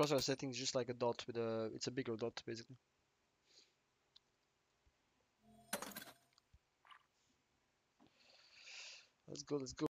crosshair setting is just like a dot with a, it's a bigger dot basically. Let's go, let's go.